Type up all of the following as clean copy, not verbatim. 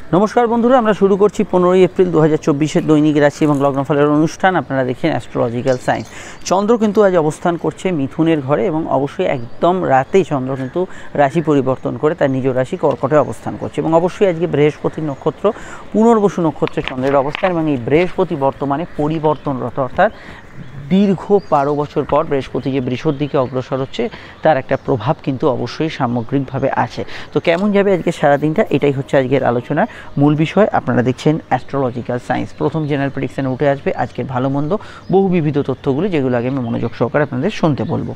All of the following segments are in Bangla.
নমস্কার বন্ধুরা, আমরা শুরু করছি 15ই এপ্রিল 2024-এর দৈনিক রাশি এবং লগ্নফলের অনুষ্ঠান। আপনারা দেখছেন অ্যাস্ট্রোলজিক্যাল সায়েন্স। চন্দ্র কিন্তু আজ অবস্থান করছে মিথুনের ঘরে এবং অবশ্যই একদম রাতেই চন্দ্র কিন্তু রাশি পরিবর্তন করে তার নিজ রাশি কর্কটে অবস্থান করছে এবং অবশ্যই আজকে বৃহস্পতি নক্ষত্র পুনর্বসু নক্ষত্রে চন্দ্রের অবস্থান এবং এই বৃহস্পতি বর্তমানে পরিবর্তনরত, অর্থাৎ দীর্ঘ 12 বছর পর বৃহস্পতি যে বৃষর দিকে অগ্রসর হচ্ছে তার একটা প্রভাব কিন্তু অবশ্যই সামগ্রিকভাবে আছে। তো কেমন যাবে আজকে সারাদিনটা, এটাই হচ্ছে আজকের আলোচনার মূল বিষয়। আপনারা দেখছেন অ্যাস্ট্রোলজিক্যাল সায়েন্স। প্রথম জেনারেল প্রেডিকশনে উঠে আসবে আজকের ভালো মন্দ বিবিধ তথ্যগুলি, যেগুলো আগে আমি মনোযোগ সহকারে আপনাদের শুনতে বলবো।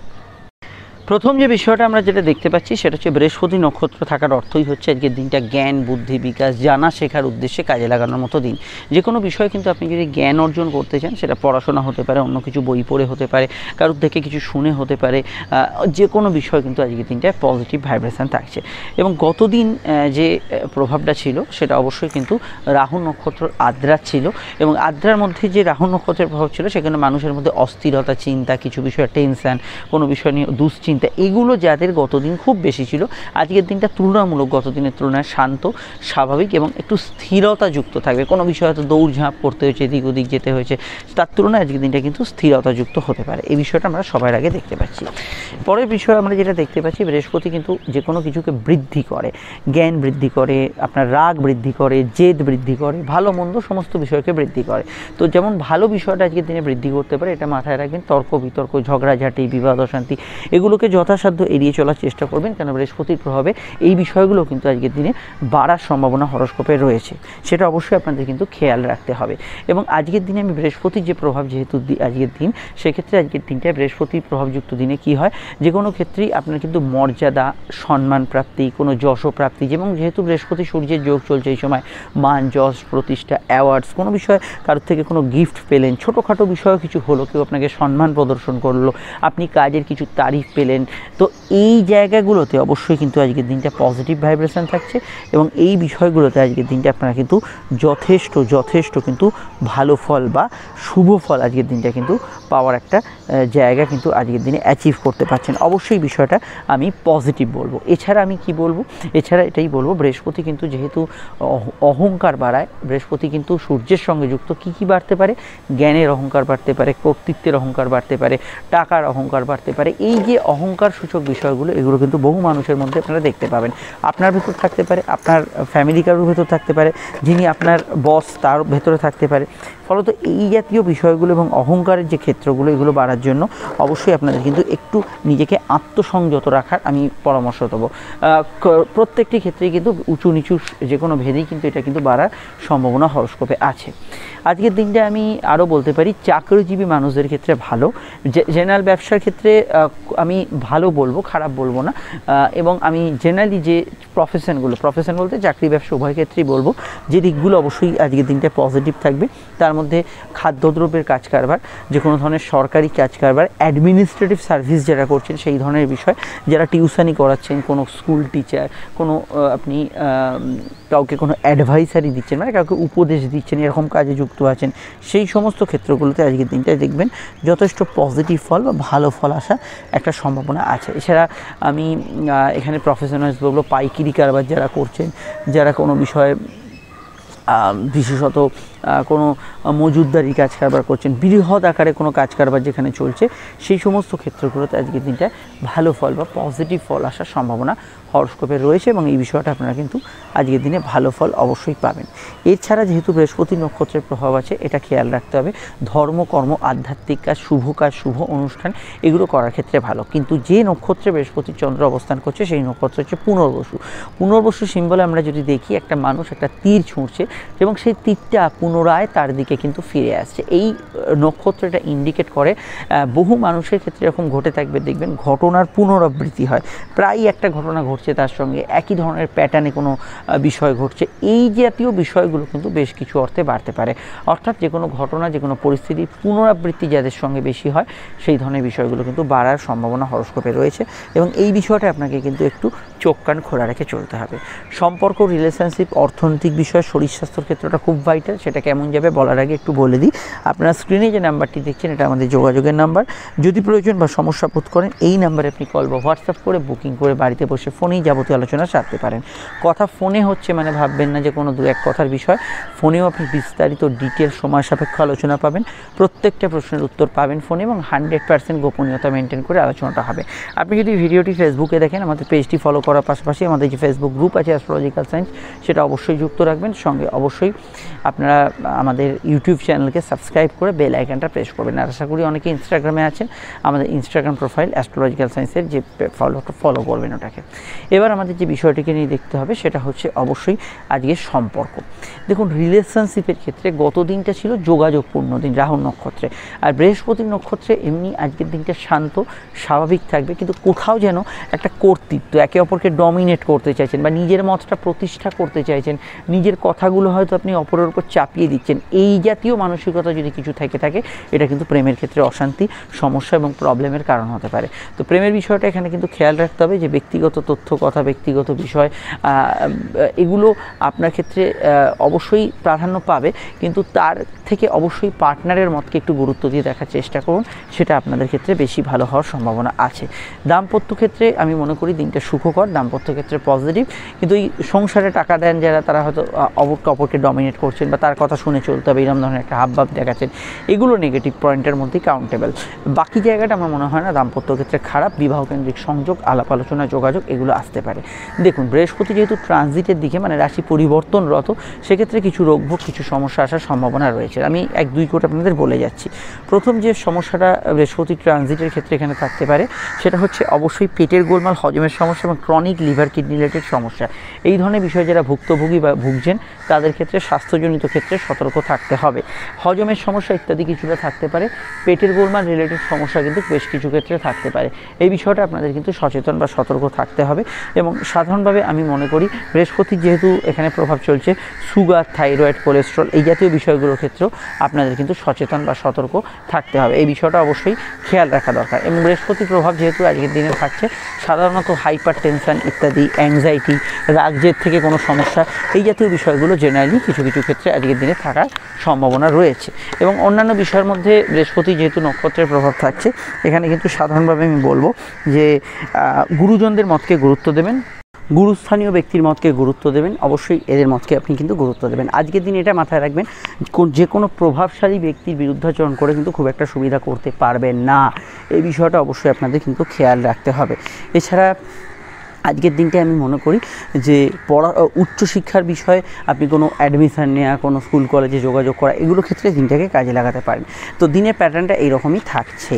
প্রথম যে বিষয়টা আমরা যেটা দেখতে পাচ্ছি সেটা হচ্ছে বৃহস্পতি নক্ষত্র থাকার অর্থই হচ্ছে আজকের দিনটা জ্ঞান, বুদ্ধি, বিকাশ, জানা শেখার উদ্দেশ্যে কাজে লাগানোর মতো দিন। যে কোনো বিষয় কিন্তু আপনি যদি জ্ঞান অর্জন করতে চান, সেটা পড়াশোনা হতে পারে, অন্য কিছু বই পড়ে হতে পারে, কারোর থেকে কিছু শুনে হতে পারে, যে কোনো বিষয় কিন্তু আজকের দিনটায় পজিটিভ ভাইব্রেশন থাকছে। এবং গতদিন যে প্রভাবটা ছিল সেটা অবশ্যই কিন্তু রাহু নক্ষত্র আদ্রা ছিল এবং আদ্রার মধ্যে যে রাহু নক্ষত্রের প্রভাব ছিল সেখানে মানুষের মধ্যে অস্থিরতা, চিন্তা, কিছু বিষয়ে টেনশান, কোনো বিষয় নিয়ে দুশ্চিন্তা, এগুলো যাদের গতদিন খুব বেশি ছিল, আজকের দিনটা তুলনামূলক গতদিনের তুলনায় শান্ত, স্বাভাবিক এবং একটু স্থিরতাযুক্ত থাকবে। কোনো বিষয়ে হয়তো দৌড়ঝাঁপ করতে হয়েছে, এদিক ওদিক যেতে হয়েছে, তার তুলনায় আজকের দিনটা কিন্তু স্থিরতাযুক্ত হতে পারে। এই বিষয়টা আমরা সবার আগে দেখতে পাচ্ছি। পরের বিষয় আমরা যেটা দেখতে পাচ্ছি, বৃহস্পতি কিন্তু যে কোনো কিছুকে বৃদ্ধি করে, জ্ঞান বৃদ্ধি করে, আপনার রাগ বৃদ্ধি করে, জেদ বৃদ্ধি করে, ভালো মন্দ সমস্ত বিষয়কে বৃদ্ধি করে। তো যেমন ভালো বিষয়টা আজকের দিনে বৃদ্ধি করতে পারে, এটা মাথায় রাখবেন। তর্ক বিতর্ক, ঝগড়াঝাঁটি, বিবাদ অশান্তি, এগুলোকে যথাসাধ্য এড়িয়ে চলার চেষ্টা করবেন, কেন বৃহস্পতির প্রভাবে এই বিষয়গুলো কিন্তু আজকের দিনে বাড়ার সম্ভাবনা হরস্কোপে রয়েছে। সেটা অবশ্যই আপনাদের কিন্তু খেয়াল রাখতে হবে। এবং আজকের দিনে আমি বৃহস্পতির যে প্রভাব, যেহেতু আজকের দিন, সেক্ষেত্রে আজকের দিনটায় বৃহস্পতির প্রভাবযুক্ত দিনে কি হয়, যে কোনো ক্ষেত্রেই আপনার কিন্তু মর্যাদা, সম্মান প্রাপ্তি, কোনো যশ প্রাপ্তি, এবং যেহেতু বৃহস্পতি সূর্যের যোগ চলছে এই সময়, মান, যশ, প্রতিষ্ঠা, অ্যাওয়ার্ডস, কোনো বিষয়ে কারোর থেকে কোনো গিফট পেলেন, ছোটোখাটো বিষয় কিছু হলো, কেউ আপনাকে সম্মান প্রদর্শন করলো, আপনি কাজের কিছু তারিফ পেলেন, তো এই জায়গাগুলোতে অবশ্যই কিন্তু আজকের দিনটা পজিটিভ ভাইব্রেশন থাকছে এবং এই বিষয়গুলোতে আজকের দিনটা আপনারা কিন্তু যথেষ্ট কিন্তু ভালো ফল বা শুভ ফল আজকের দিনটা কিন্তু পাওয়ার একটা জায়গা কিন্তু আজকের দিনে অ্যাচিভ করতে পারছেন। অবশ্যই বিষয়টা আমি পজিটিভ বলবো। এছাড়া আমি কি বলবো, এছাড়া এটাই বলবো, বৃহস্পতি কিন্তু যেহেতু অহংকার বাড়ায়, বৃহস্পতি কিন্তু সূর্যের সঙ্গে যুক্ত, কী বাড়তে পারে, জ্ঞানের অহংকার বাড়তে পারে, কর্তৃত্বের অহংকার বাড়তে পারে, টাকার অহংকার বাড়তে পারে। এই যে অহংকার সূচক বিষয়গুলো, এগুলো কিন্তু বহু মানুষের মধ্যে আপনারা দেখতে পাবেন। আপনার ভেতর থাকতে পারে, আপনার ফ্যামিলি কারোর ভেতর থাকতে পারে, যিনি আপনার বস তার ভেতরে থাকতে পারে। ফলত এই জাতীয় বিষয়গুলো এবং অহংকারের যে ক্ষেত্রগুলো, এগুলো বাড়ার জন্য অবশ্যই আপনাদের কিন্তু একটু নিজেকে আত্মসংযত রাখার আমি পরামর্শ দেবো। প্রত্যেকটি ক্ষেত্রেই কিন্তু উঁচু নিচু যে কোনো ভেদেই কিন্তু এটা কিন্তু বাড়ার সম্ভাবনা হরস্কোপে আছে। আজকের দিনটা আমি আরও বলতে পারি চাকরিজীবী মানুষদের ক্ষেত্রে ভালো, জেনারেল ব্যবসার ক্ষেত্রে আমি ভালো বলবো, খারাপ বলবো না। এবং আমি জেনারেলি যে প্রফেশন বলতে চাকরি ব্যবসা উভয় ক্ষেত্রেই বলবো, যে দিকগুলো অবশ্যই আজকের দিনটা পজিটিভ থাকবে, তার মধ্যে খাদ্যদ্রব্যের কাজ কারবার, যে কোনো ধরনের সরকারি কাজ কারবার, অ্যাডমিনিস্ট্রেটিভ সার্ভিস যারা করছেন সেই ধরনের বিষয়, যারা টিউশনি করাচ্ছেন, কোনো স্কুল টিচার, কোনো আপনি কাউকে কোনো অ্যাডভাইসারি দিচ্ছেন, মানে কাউকে উপদেশ দিচ্ছেন, এরকম কাজে যুক্ত আছেন, সেই সমস্ত ক্ষেত্রগুলোতে আজকের দিনটায় দেখবেন যথেষ্ট পজিটিভ ফল বা ভালো ফল আসার একটা সম্ভাবনা আছে। এছাড়া আমি এখানে প্রফেশনালস বলবো, পাইকারি কারবার যারা করছেন, যারা কোনো বিষয়ে বিশেষত কোনো মজুতদারি কাজ কারবার করছেন, বৃহৎ আকারে কোনো কাজ কারবার যেখানে চলছে, সেই সমস্ত ক্ষেত্রগুলোতে আজকের দিনটা ভালো ফল বা পজিটিভ ফল আসার সম্ভাবনা হরস্কোপে রয়েছে এবং এই বিষয়টা আপনারা কিন্তু আজকের দিনে ভালো ফল অবশ্যই পাবেন। এছাড়া যেহেতু বৃহস্পতি নক্ষত্রের প্রভাব আছে, এটা খেয়াল রাখতে হবে, ধর্ম, কর্ম, আধ্যাত্মিক কাজ, শুভ অনুষ্ঠান, এগুলো করার ক্ষেত্রে ভালো। কিন্তু যে নক্ষত্রে বৃহস্পতি চন্দ্র অবস্থান করছে সেই নক্ষত্র হচ্ছে পুনর্বসু সিম্বলে আমরা যদি দেখি, একটা মানুষ একটা তীর ছুঁড়ছে এবং সেই তীরটা পুনরায় তার দিকে কিন্তু ফিরে আসছে। এই নক্ষত্রটা ইন্ডিকেট করে বহু মানুষের ক্ষেত্রে এরকম ঘটে থাকবে, দেখবেন ঘটনার পুনরাবৃত্তি হয়, প্রায় একটা ঘটনা ঘটছে তার সঙ্গে একই ধরনের প্যাটার্নে কোনো বিষয় ঘটছে। এই জাতীয় বিষয়গুলো কিন্তু বেশ কিছু অর্থে বাড়তে পারে, অর্থাৎ যে কোনো ঘটনা, যে কোনো পরিস্থিতির পুনরাবৃত্তি যাদের সঙ্গে বেশি হয়, সেই ধরনের বিষয়গুলো কিন্তু বাড়ার সম্ভাবনা হরস্কোপে রয়েছে এবং এই বিষয়টা আপনাকে কিন্তু একটু চোখ কান খোলা রেখে চলতে হবে। সম্পর্ক, রিলেশনশিপ, অর্থনৈতিক বিষয়, শরীর স্বাস্থ্যর ক্ষেত্রটা খুব ভাইটাল। সেটা কেমন যাবে বলার আগে একটু বলে দিই, আপনারা স্ক্রিনে যে নাম্বারটি দেখছেন এটা আমাদের যোগাযোগের নাম্বার। যদি প্রয়োজন বা সমস্যা বোধ করেন এই নাম্বারে আপনি কল বা হোয়াটসঅ্যাপ করে বুকিং করে বাড়িতে বসে ফোনেই যাবতীয় আলোচনা সারতে পারেন। কথা ফোনে হচ্ছে মানে ভাববেন না যে কোনো দু এক কথার বিষয়, ফোনেও আপনি বিস্তারিত ডিটেল সময় সাপেক্ষ আলোচনা পাবেন, প্রত্যেকটা প্রশ্নের উত্তর পাবেন ফোনে, এবং 100% গোপনীয়তা মেনটেন করে আলোচনাটা হবে। আপনি যদি ভিডিওটি ফেসবুকে দেখেন, আমাদের পেজটি ফলো করার পাশাপাশি আমাদের যে ফেসবুক গ্রুপ আছে অ্যাস্ট্রোলজিক্যাল সায়েন্স, সেটা অবশ্যই যুক্ত রাখবেন। সঙ্গে অবশ্যই আপনারা আমাদের ইউটিউব চ্যানেলকে সাবস্ক্রাইব করে বেল আইকনটা প্রেস করবেন। আর আশা করি অনেকে ইনস্টাগ্রামে আছেন, আমাদের ইনস্টাগ্রাম প্রোফাইল অ্যাস্ট্রোলজিক্যাল সায়েন্সের যে ফলো করবেন ওটাকে। এবার আমাদের যে বিষয়টিকে নিয়ে দেখতে হবে সেটা হচ্ছে অবশ্যই আজকের সম্পর্ক। দেখুন, রিলেশনশিপের ক্ষেত্রে গত দিনটা ছিল যোগাযোগপূর্ণ দিন রাহু নক্ষত্রে, আর বৃহস্পতি নক্ষত্রে এমনি আজকের দিনটা শান্ত স্বাভাবিক থাকবে, কিন্তু কোথাও যেন একটা কর্তৃত্ব, একে অপরকে ডমিনেট করতে চাইছেন বা নিজের মতটা প্রতিষ্ঠা করতে চাইছেন, নিজের কথাগুলো হয়তো আপনি অপরের উপর চাপিয়ে দিচ্ছেন, এই জাতীয় মানসিকতা যদি কিছু থেকে থাকে এটা কিন্তু প্রেমের ক্ষেত্রে অশান্তি, সমস্যা এবং প্রবলেমের কারণ হতে পারে। তো প্রেমের বিষয়টা এখানে কিন্তু খেয়াল রাখতে হবে যে ব্যক্তিগত তথ্য, কথা, ব্যক্তিগত বিষয় এগুলো আপনার ক্ষেত্রে অবশ্যই প্রাধান্য পাবে, কিন্তু তার থেকে অবশ্যই পার্টনারের মতকে একটু গুরুত্ব দিয়ে দেখার চেষ্টা করুন, সেটা আপনাদের ক্ষেত্রে বেশি ভালো হওয়ার সম্ভাবনা আছে। দাম্পত্য ক্ষেত্রে আমি মনে করি দিনটা সুখকর, দাম্পত্য ক্ষেত্রে পজিটিভ, কিন্তু এই সংসারে টাকা দেন যারা, তারা হয়তো অপরকে ডমিনেট করছেন বা তার কথা শুনে চলতে হবে এরকম ধরনের একটা হাবভাব দেখাচ্ছেন, এগুলো নেগেটিভ পয়েন্টের মধ্যেই কাউন্টেবল। বাকি জায়গাটা আমার মনে হয় না দাম্পত্য ক্ষেত্রে খারাপ। বিবাহকেন্দ্রিক সংযোগ, আলাপ আলোচনা, যোগাযোগ এগুলো আসতে পারে। দেখুন, বৃহস্পতি যেহেতু ট্রানজিটের দিকে মানে রাশি পরিবর্তনরত, সেক্ষেত্রে কিছু রোগভোগ, কিছু সমস্যা আসার সম্ভাবনা রয়েছে। আমি 1-2 কোট আপনাদের বলে যাচ্ছি। প্রথম যে সমস্যাটা বৃহস্পতি ট্রানজিটের ক্ষেত্রে এখানে থাকতে পারে সেটা হচ্ছে অবশ্যই পেটের গোলমাল, হজমের সমস্যা এবং ক্রনিক লিভার কিডনি রিলেটেড সমস্যা। এই ধরনের বিষয় যারা ভুক্তভোগী বা ভুগছেন তাদের ক্ষেত্রে স্বাস্থ্যজনিত ক্ষেত্রে সতর্ক থাকতে হবে। হজমের সমস্যা ইত্যাদি কিছুটা থাকতে পারে, পেটের গোলমাল রিলেটেড সমস্যা কিন্তু বেশ কিছু ক্ষেত্রে থাকতে পারে। এই বিষয়টা আপনাদের কিন্তু সচেতন বা সতর্ক থাকতে হবে। এবং সাধারণভাবে আমি মনে করি বৃহস্পতির যেহেতু এখানে প্রভাব চলছে, সুগার, থাইরয়েড, কোলেস্ট্রল এই জাতীয় বিষয়গুলোর ক্ষেত্রেও আপনাদের কিন্তু সচেতন বা সতর্ক থাকতে হবে। এই বিষয়টা অবশ্যই খেয়াল রাখা দরকার। এবং বৃহস্পতির প্রভাব যেহেতু আজকের দিনে থাকছে, সাধারণত হাইপার টেনশন ইত্যাদি, অ্যাংজাইটি, রাগজেদ থেকে কোনো সমস্যা, এই জাতীয় বিষয়গুলো জেনারেলি কিছু কিছু ক্ষেত্রে আজকের দিনে থাকার সম্ভাবনা রয়েছে। এবং অন্যান্য বিষয়ের মধ্যে বৃহস্পতি যেহেতু নক্ষত্রের প্রভাব থাকছে, এখানে কিন্তু সাধারণভাবে আমি বলবো যে গুরুজনদের মতকে গুরুত্ব দেবেন, গুরুস্থানীয় ব্যক্তির মতকে গুরুত্ব দেবেন, অবশ্যই এদের মতকে আপনি কিন্তু গুরুত্ব দেবেন। আজকের দিন এটা মাথায় রাখবেন, যে কোনো প্রভাবশালী ব্যক্তির বিরুদ্ধাচরণ করে কিন্তু খুব একটা সুবিধা করতে পারবেন না, এই বিষয়টা অবশ্যই আপনাদের কিন্তু খেয়াল রাখতে হবে। এছাড়া আজকের দিনটা আমি মনে করি যে উচ্চশিক্ষার বিষয়ে আপনি কোনো অ্যাডমিশান নেওয়া, কোনো স্কুল কলেজে যোগাযোগ করা, এগুলো ক্ষেত্রে দিনটাকে কাজে লাগাতে পারেন। তো দিনের প্যাটার্নটা এইরকমই থাকছে।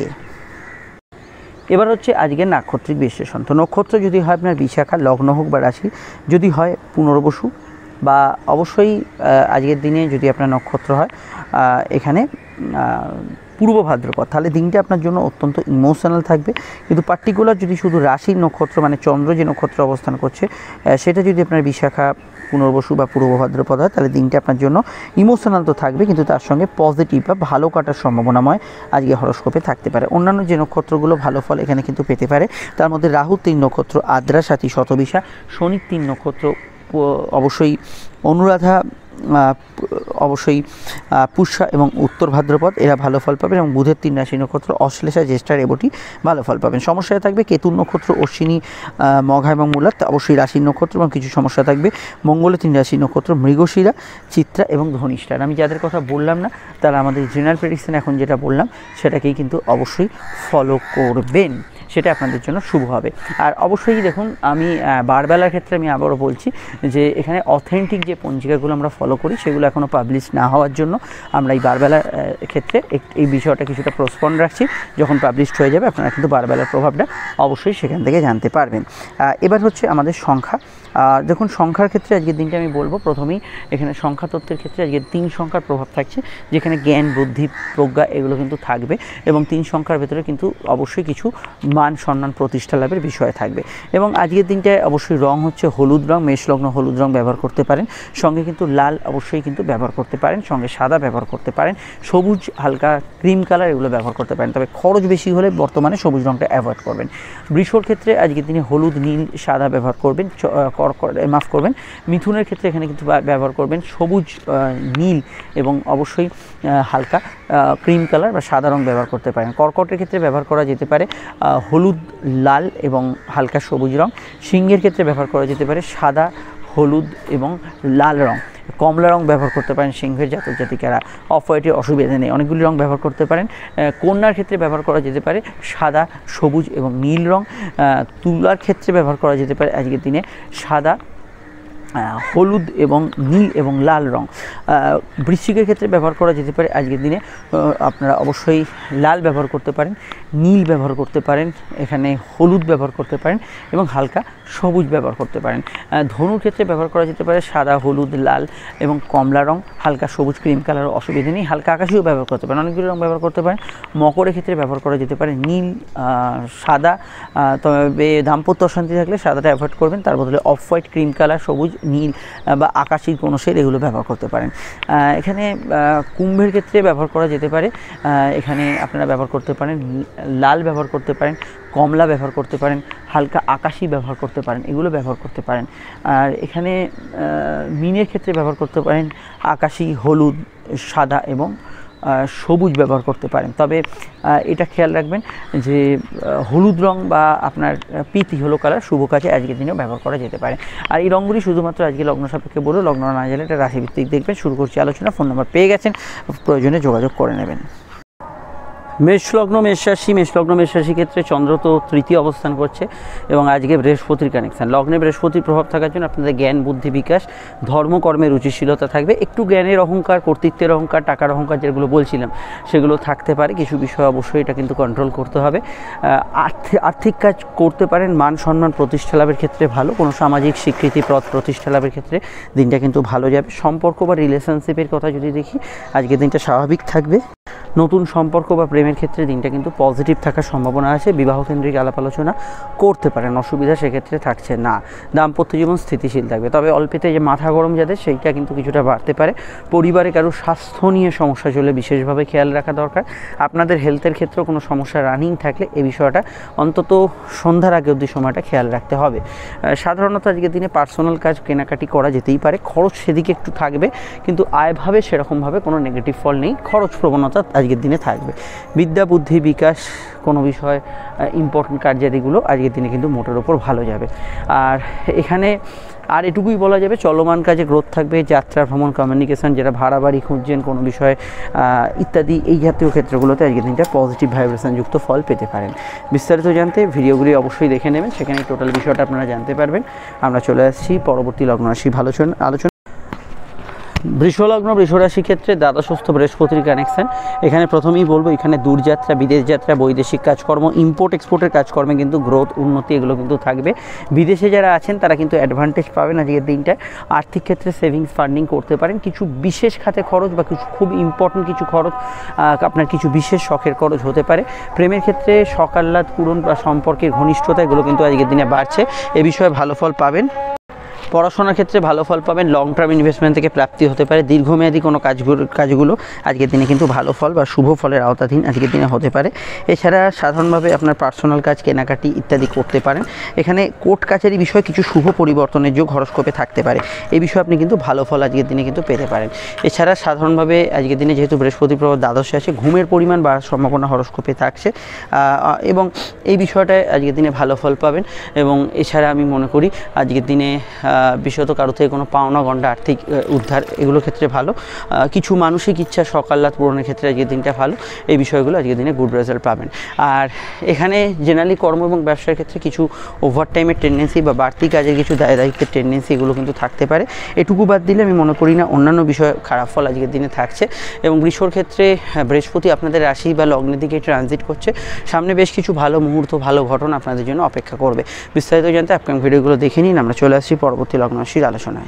এবার হচ্ছে আজকের নাক্ষত্রিক বিশ্লেষণ। তো নক্ষত্র যদি হয় আপনার বিশাখা, লগ্ন হোক বা রাশি যদি হয় পুনর্বসু, বা অবশ্যই আজকের দিনে যদি আপনার নক্ষত্র হয় এখানে পূর্ব ভাদ্রপদ, তাহলে দিনটা আপনার জন্য অত্যন্ত ইমোশনাল থাকবে। কিন্তু পার্টিকুলার যদি শুধু রাশির নক্ষত্র মানে চন্দ্র যে নক্ষত্র অবস্থান করছে সেটা যদি আপনার বিশাখা, পুনর্বসু বা পূর্ব ভাদ্রপদ হয়, তাহলে দিনটা আপনার জন্য ইমোশনাল তো থাকবে, কিন্তু তার সঙ্গে পজিটিভ বা ভালো কাটার সম্ভাবনাময় আজকে হরস্কোপে থাকতে পারে। অন্যান্য যে নক্ষত্রগুলো ভালো ফল এখানে কিন্তু পেতে পারে, তার মধ্যে রাহু 3 নক্ষত্র, আদ্রা, সাথী, শতবিশা, শনি 3 নক্ষত্র, অবশ্যই অনুরাধা, অবশ্যই পুষ্যা এবং উত্তর ভাদ্রপদ এরা ভালো ফল পাবেন, এবং বুধের 3 রাশি নক্ষত্র অশ্লেষা, জ্যেষ্ঠা, রেবতী ভালো ফল পাবেন। সমস্যায় থাকবে কেতুর নক্ষত্র, অশ্বিনী, মঘা এবং মূলা অবশ্যই রাশির নক্ষত্র, এবং কিছু সমস্যা থাকবে মঙ্গলের 3 রাশি নক্ষত্র, মৃগশিরা, চিত্রা এবং ধনিষ্ঠা। আমি যাদের কথা বললাম না তারা আমাদের জেনারেল প্রেডিকশন এখন যেটা বললাম সেটাকেই কিন্তু অবশ্যই ফলো করবেন, সেটা আপনাদের জন্য শুভ হবে। আর অবশ্যই দেখুন, আমি বারবেলার ক্ষেত্রে আমি আবারও বলছি যে এখানে অথেন্টিক যে পঞ্জিকাগুলো আমরা ফলো করি সেগুলো এখনও পাবলিশ না হওয়ার জন্য আমরা এই বারবেলার ক্ষেত্রে এই বিষয়টা কিছুটা পোস্টপন্ড রাখছি। যখন পাবলিশড হয়ে যাবে আপনারা কিন্তু বারবেলার প্রভাবটা অবশ্যই সেখান থেকে জানতে পারবেন। এবার হচ্ছে আমাদের সংখ্যা, আর দেখুন সংখ্যার ক্ষেত্রে আজকের দিনটা আমি বলবো প্রথমেই এখানে সংখ্যা তত্ত্বের ক্ষেত্রে আজকে 3 সংখ্যার প্রভাব থাকছে, যেখানে জ্ঞান, বুদ্ধি, প্রজ্ঞা এগুলো কিন্তু থাকবে এবং 3 সংখ্যার ভেতরে কিন্তু অবশ্যই কিছু মান, সম্মান, প্রতিষ্ঠা লাভের বিষয় থাকবে। এবং আজকের দিনটায় অবশ্যই রং হচ্ছে হলুদ রং, মেষ লগ্ন হলুদ রং ব্যবহার করতে পারেন, সঙ্গে কিন্তু লাল অবশ্যই কিন্তু ব্যবহার করতে পারেন, সঙ্গে সাদা ব্যবহার করতে পারেন, সবুজ, হালকা ক্রিম কালার এগুলো ব্যবহার করতে পারেন। তবে খরচ বেশি হলে বর্তমানে সবুজ রংটা অ্যাভয়েড করবেন। বৃষর ক্ষেত্রে আজকের দিনে হলুদ, নীল, সাদা ব্যবহার করবেন, মাফ করবেন। মিথুনের ক্ষেত্রে এখানে কিন্তু ব্যবহার করবেন সবুজ, নীল এবং অবশ্যই হালকা ক্রিম কালার বা সাদা রং ব্যবহার করতে পারেন। কর্কটের ক্ষেত্রে ব্যবহার করা যেতে পারে হলুদ, লাল এবং হালকা সবুজ রং। সিংহের ক্ষেত্রে ব্যবহার করা যেতে পারে সাদা, হলুদ এবং লাল রং। কমলা রং ব্যবহার করতে পারেন সিংহের জাতক জাতিকারা, অফ হোয়াইটের অসুবিধা নেই, অনেকগুলি রং ব্যবহার করতে পারেন। কন্যার ক্ষেত্রে ব্যবহার করা যেতে পারে সাদা, সবুজ এবং নীল রং। তুলার ক্ষেত্রে ব্যবহার করা যেতে পারে আজকের দিনে সাদা, হলুদ এবং নীল এবং লাল রং। বৃশ্চিকের ক্ষেত্রে ব্যবহার করা যেতে পারে আজকের দিনে আপনারা অবশ্যই লাল ব্যবহার করতে পারেন, নীল ব্যবহার করতে পারেন, এখানে হলুদ ব্যবহার করতে পারেন এবং হালকা সবুজ ব্যবহার করতে পারেন। ধনুর ক্ষেত্রে ব্যবহার করা যেতে পারে সাদা, হলুদ, লাল এবং কমলা রং, হালকা সবুজ ক্রিম কালার অসুবিধা নেই, হালকা আকাশিও ব্যবহার করতে পারেন, অনেকগুলো রং ব্যবহার করতে পারেন। মকরের ক্ষেত্রে ব্যবহার করা যেতে পারে নীল, সাদা, তবে দাম্পত্য অশান্তি থাকলে সাদাটা অ্যাভয়েড করবেন, তার বদলে অফ হোয়াইট, ক্রিম কালার, সবুজ, নীল বা আকাশির কোনো শেড এগুলো ব্যবহার করতে পারেন। এখানে কুম্ভের ক্ষেত্রে ব্যবহার করা যেতে পারে, এখানে আপনারা ব্যবহার করতে পারেন লাল ব্যবহার করতে পারেন, কমলা ব্যবহার করতে পারেন, হালকা আকাশি ব্যবহার করতে পারেন, এগুলো ব্যবহার করতে পারেন। আর এখানে মিনের ক্ষেত্রে ব্যবহার করতে পারেন আকাশি, হলুদ, সাদা এবং সবুজ ব্যবহার করতে পারেন। তবে এটা খেয়াল রাখবেন যে হলুদ রং বা আপনার পিতি হলো কালার শুভ কাজে আজকের দিনেও ব্যবহার করা যেতে পারে। আর এই রঙগুলি শুধুমাত্র আজকে লগ্ন সাপেক্ষে বলবো, লগ্ন না জানলে এটা রাশিভিত্তিক দেখবেন। শুরু করছি আলোচনা। ফোন নাম্বার পেয়ে গেছেন, প্রয়োজনে যোগাযোগ করে নেবেন। মেষলগ্ন, মেষরাশি ক্ষেত্রে চন্দ্র তো তৃতীয় অবস্থান করছে এবং আজকে বৃহস্পতির কানেকশান। লগ্নে বৃহস্পতির প্রভাব থাকার জন্য আপনাদের জ্ঞান, বুদ্ধি, বিকাশ, ধর্মকর্মে রুচিশীলতা থাকবে। একটু জ্ঞানের অহংকার, কর্তৃত্বের অহংকার, টাকার অহংকার যেগুলো বলছিলাম সেগুলো থাকতে পারে। কিছু বিষয় অবশ্যই এটা কিন্তু কন্ট্রোল করতে হবে। আর্থিক কাজ করতে পারেন, মান সম্মান প্রতিষ্ঠা লাভের ক্ষেত্রে ভালো, কোনো সামাজিক স্বীকৃতি, পদ প্রতিষ্ঠা লাভের ক্ষেত্রে দিনটা কিন্তু ভালো যাবে। সম্পর্ক বা রিলেশনশিপের কথা যদি দেখি আজকের দিনটা স্বাভাবিক থাকবে। নতুন সম্পর্ক বা প্রেমের ক্ষেত্রে দিনটা কিন্তু পজিটিভ থাকার সম্ভাবনা আছে। বিবাহকেন্দ্রিক আলাপ আলোচনা করতে পারেন, অসুবিধা সেক্ষেত্রে থাকছে না। দাম্পত্য জীবন স্থিতিশীল থাকবে, তবে অল্পেতে যে মাথা গরম যাদের সেইটা কিন্তু কিছুটা বাড়তে পারে। পরিবারে কারো স্বাস্থ্য নিয়ে সমস্যা চলে বিশেষভাবে খেয়াল রাখা দরকার। আপনাদের হেলথের ক্ষেত্রেও কোনো সমস্যা রানিং থাকলে এই বিষয়টা অন্তত সন্ধ্যার আগে অবধি সময়টা খেয়াল রাখতে হবে। সাধারণত আজকের দিনে পার্সোনাল কাজ কেনাকাটি করা যেতেই পারে, খরচ সেদিকে একটু থাকবে কিন্তু আয়ভাবে সেরকমভাবে কোনো নেগেটিভ ফল নেই, খরচ প্রবণতা আজকের দিনে থাকবে। বিদ্যা, বুদ্ধি, বিকাশ, কোনো বিষয় ইম্পর্টেন্ট কার্যাদিগুলো আজকের দিনে কিন্তু মোটের ওপর ভালো যাবে। আর এখানে আর এটুকুই বলা যাবে, চলমান কাজে গ্রোথ থাকবে। যাত্রা, ভ্রমণ, কমিউনিকেশন, যারা ভাড়া বাড়ি খুঁজছেন কোনো বিষয়ে ইত্যাদি, এই জাতীয় ক্ষেত্রগুলোতে আজকের দিনটা পজিটিভ ভাইব্রেশনযুক্ত ফল পেতে পারেন। বিস্তারিত জানতে ভিডিওগুলি অবশ্যই দেখে নেবেন, সেখানে টোটাল বিষয়টা আপনারা জানতে পারবেন। আমরা চলে আসছি পরবর্তী লগ্ন রাশি আলোচনা। বৃষলগ্ন, বৃষরাশি ক্ষেত্রে দ্বাদশস্থ বৃহস্পতির কানেকশান। এখানে প্রথমেই বলবো, এখানে দূরযাত্রা, বিদেশ যাত্রা, বৈদেশিক কাজকর্ম, ইম্পোর্ট এক্সপোর্টের কাজকর্মে কিন্তু গ্রোথ, উন্নতি এগুলো কিন্তু থাকবে। বিদেশে যারা আছেন তারা কিন্তু অ্যাডভান্টেজ পাবেন আজকের দিনটায়। আর্থিক ক্ষেত্রে সেভিংস ফান্ডিং করতে পারেন। কিছু বিশেষ খাতে খরচ বা কিছু খুব ইম্পর্টেন্ট কিছু খরচ, আপনার কিছু বিশেষ শখের খরচ হতে পারে। প্রেমের ক্ষেত্রে শখ আহ্লাদ পূরণ বা সম্পর্কের ঘনিষ্ঠতা এগুলো কিন্তু আজকের দিনে বাড়ছে, এ বিষয়ে ভালো ফল পাবেন। পড়াশোনার ক্ষেত্রে ভালো ফল পাবেন। লং টার্ম ইনভেস্টমেন্ট থেকে প্রাপ্তি হতে পারে। দীর্ঘমেয়াদী কোনো কাজগুলো আজকের দিনে কিন্তু ভালো ফল বা শুভ ফলের আওতাধীন আজকের দিনে হতে পারে। এছাড়া সাধারণভাবে আপনার পার্সোনাল কাজ, কেনাকাটি ইত্যাদি করতে পারেন। এখানে কোর্ট কাছারি বিষয়ে কিছু শুভ পরিবর্তনের যোগ হরস্কোপে থাকতে পারে, এই বিষয়ে আপনি কিন্তু ভালো ফল আজকের দিনে কিন্তু পেতে পারেন। এছাড়া সাধারণভাবে আজকের দিনে যেহেতু বৃহস্পতি প্রভাব দ্বাদশে আছে, ঘুমের পরিমাণ বাড়ার সম্ভাবনা হরস্কোপে থাকছে এবং এই বিষয়টায় আজকের দিনে ভালো ফল পাবেন। এবং এছাড়া আমি মনে করি আজকের দিনে বিশেষত কারো থেকে কোনো পাওনা গণ্ডা আর্থিক উদ্ধার এগুলোর ক্ষেত্রে ভালো। কিছু মানসিক ইচ্ছা সকাল্লাদ পূরণের ক্ষেত্রে আজকের দিনটা ভালো। এই বিষয়গুলো আজকের দিনে গুড রেজাল্ট পাবেন। আর এখানে জেনারেলি কর্ম এবং ব্যবসার ক্ষেত্রে কিছু ওভারটাইমের টেন্ডেন্সি বা বাড়তি কাজের কিছু দায়িত্বের টেন্ডেন্সি এগুলো কিন্তু থাকতে পারে। এটুকু বাদ দিলে আমি মনে করি না অন্যান্য বিষয়ে খারাপ ফল আজকের দিনে থাকছে। এবং বৃষর ক্ষেত্রে বৃহস্পতি আপনাদের রাশি বা লগ্নের দিকে ট্রানজিট করছে, সামনে বেশ কিছু ভালো মুহূর্ত ভালো ঘটনা আপনাদের জন্য অপেক্ষা করবে। বিস্তারিত জানতে আপকামিং ভিডিওগুলো দেখে নিন। আমরা চলে আসছি পরবর্তী লগ্ন রাশির আলোচনায়।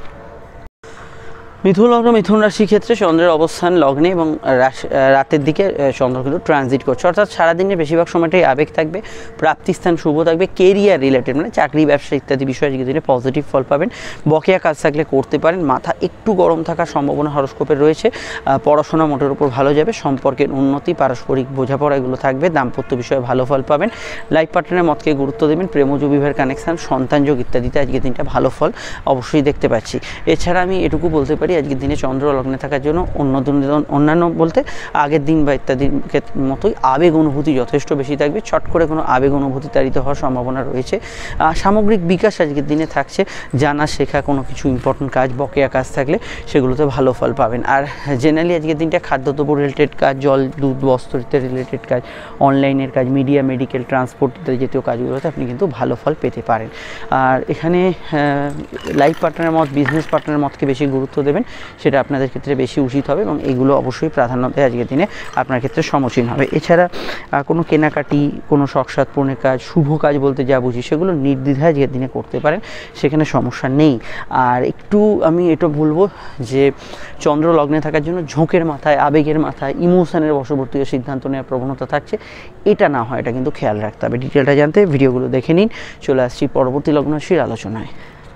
মিথুন লগ্ন মিথুন রাশির ক্ষেত্রে চন্দ্রের অবস্থান লগ্নে এবং রাতের দিকে চন্দ্র কিন্তু ট্রানজিট করছে, অর্থাৎ সারাদিনের বেশিরভাগ সময়টাই আবেগ থাকবে, প্রাপ্তিস্থান শুভ থাকবে, কেরিয়ার রিলেটেড মানে চাকরি ব্যবসা ইত্যাদি বিষয়ে আজকের দিনে পজিটিভ ফল পাবেন। বকেয়া কাজ থাকলে করতে পারেন। মাথা একটু গরম থাকার সম্ভাবনা হরস্কোপের রয়েছে। পড়াশোনা মোটের উপর ভালো যাবে, সম্পর্কের উন্নতি, পারস্পরিক বোঝাপড়া এগুলো থাকবে, দাম্পত্য বিষয়ে ভালো ফল পাবেন। লাইফ পার্টনারের মতকে গুরুত্ব দেবেন, প্রেমজ বিবাহের কানেকশান, সন্তানযোগ ইত্যাদিতে আজকের দিনটা ভালো ফল অবশ্যই দেখতে পাচ্ছি। এছাড়া আমি এটুকু বলতে পারি আজকের দিনে চন্দ্র লগ্নে থাকার জন্য অন্যান্য বলতে আগের দিন বা ইত্যাদির মতোই আবেগ অনুভূতি যথেষ্ট বেশি থাকবে। ছট করে কোনো আবেগ অনুভূতি তাড়িত হওয়ার সম্ভাবনা রয়েছে। সামগ্রিক বিকাশ আজকের দিনে থাকছে, জানা শেখা কোনো কিছু ইম্পর্টেন্ট কাজ, বকেয়া কাজ থাকলে সেগুলোতে ভালো ফল পাবেন। আর জেনারেলি আজকের দিনটা খাদ্যদ্রব্য রিলেটেড কাজ, জল দুধ বস্ত্র ইত্যাদি রিলেটেড কাজ, অনলাইনের কাজ, মিডিয়া মেডিকেল ট্রান্সপোর্ট ইত্যাদি জাতীয় কাজগুলোতে আপনি কিন্তু ভালো ফল পেতে পারেন। আর এখানে লাইফ পার্টনারের মত, বিজনেস পার্টনারের মতকে বেশি গুরুত্ব দেবেন, সেটা আপনাদের ক্ষেত্রে বেশি উচিত হবে এবং এগুলো অবশ্যই প্রাধান্য দেয় আজকের দিনে আপনার ক্ষেত্রে সমীচীন হবে। এছাড়া কোনো কেনাকাটি, কোনো শখসাদ পূরণের কাজ, শুভ কাজ বলতে যা বুঝি সেগুলো নির্দ্বিধায় আজকের দিনে করতে পারেন, সেখানে সমস্যা নেই। আর একটু আমি এটা বলবো যে চন্দ্র লগ্নে থাকার জন্য ঝোঁকের মাথায়, আবেগের মাথায়, ইমোশনের বশবর্তী সিদ্ধান্ত নেওয়ার প্রবণতা থাকছে, এটা না হয়, এটা কিন্তু খেয়াল রাখতে হবে। ডিটেলটা জানতে ভিডিওগুলো দেখে নিন। চলে আসছি পরবর্তী লগ্ন রাশির আলোচনায়।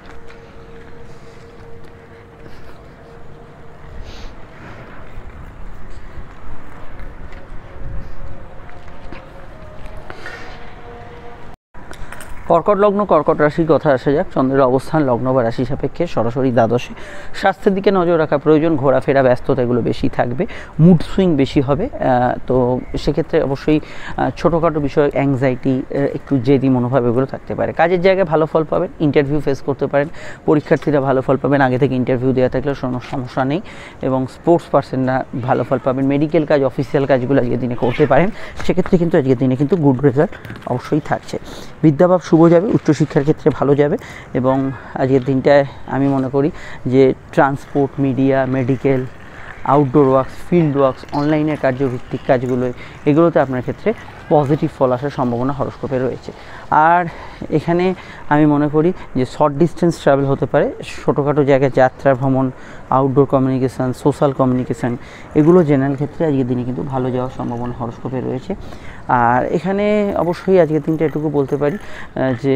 কর্কট লগ্ন কর্কট রাশির কথা আসা যাক। চন্দ্রের অবস্থান লগ্ন বা রাশি সাপেক্ষে সরাসরি দ্বাদশে। স্বাস্থ্যের দিকে নজর রাখা প্রয়োজন, ঘোরাফেরা ব্যস্ততা এগুলো বেশি থাকবে, মুড সুইং বেশি হবে। তো সেক্ষেত্রে অবশ্যই ছোটোখাটো বিষয়, অ্যাংজাইটি, একটু জেদি মনোভাব এগুলো থাকতে পারে। কাজের জায়গায় ভালো ফল পাবেন, ইন্টারভিউ ফেস করতে পারেন, পরীক্ষার্থীরা ভালো ফল পাবেন, আগে থেকে ইন্টারভিউ দেওয়া থাকলেও কোনো সমস্যা নেই। এবং স্পোর্টস পার্সনরা ভালো ফল পাবেন, মেডিকেল কাজ, অফিসিয়াল কাজগুলো আজকের দিনে করতে পারেন, সেক্ষেত্রে কিন্তু আজকের দিনে কিন্তু গুড রেজাল্ট অবশ্যই থাকছে। বিদ্যাভাব শুভ যাবে, উচ্চশিক্ষার ক্ষেত্রে ভালো যাবে এবং আজকের দিনটায় আমি মনে করি যে transport, media, medical, outdoor works, field works, অনলাইনের কার্যভিত্তিক কাজগুলো এগুলোতে আপনার ক্ষেত্রে পজিটিভ ফল আসার সম্ভাবনা হরস্কোপে রয়েছে। আর এখানে আমি মনে করি যে শর্ট ডিস্টেন্স ট্রাভেল হতে পারে, ছোটোখাটো জায়গায় যাত্রা ভ্রমণ, আউটডোর কমিউনিকেশান, সোশ্যাল কমিউনিকেশান এগুলো জেনারেল ক্ষেত্রে আজকের দিনে কিন্তু ভালো যাওয়ার সম্ভাবনা হরস্কোপে রয়েছে। আর এখানে অবশ্যই আজকের দিনটা এটুকু বলতে পারি যে